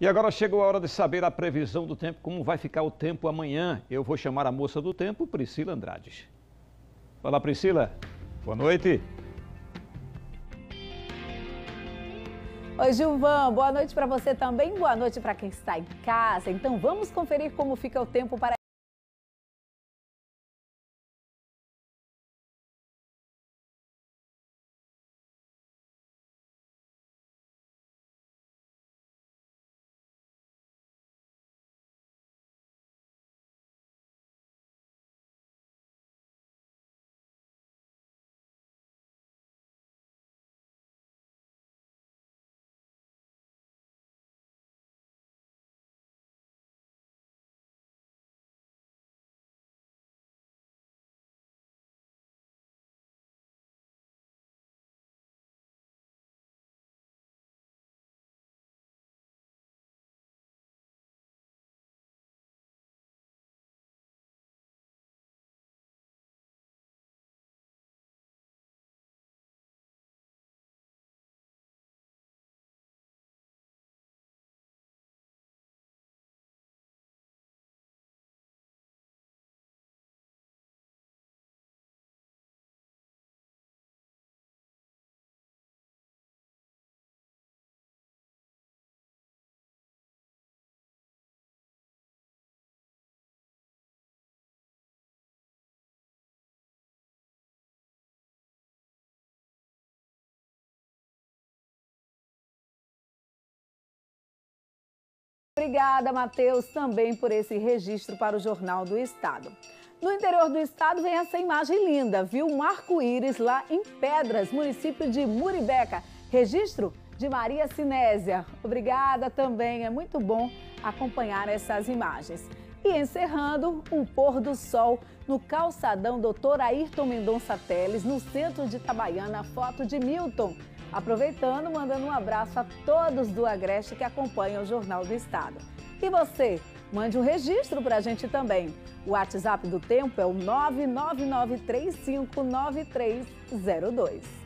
E agora chegou a hora de saber a previsão do tempo, como vai ficar o tempo amanhã. Eu vou chamar a moça do tempo, Priscila Andrade. Olá, Priscila. Boa noite. Oi, Gilvan. Boa noite para você também. Boa noite para quem está em casa. Então, vamos conferir como fica o tempo para Obrigada, Matheus, também por esse registro para o Jornal do Estado. No interior do estado vem essa imagem linda, viu? Um arco-íris lá em Pedras, município de Muribeca. Registro de Maria Sinésia. Obrigada também, é muito bom acompanhar essas imagens. E encerrando, um pôr do sol no calçadão Dr. Ayrton Mendonça Teles, no centro de Itabaiana, foto de Milton. Aproveitando, mandando um abraço a todos do Agreste que acompanham o Jornal do Estado. E você, mande um registro para a gente também. O WhatsApp do Tempo é o 999359302.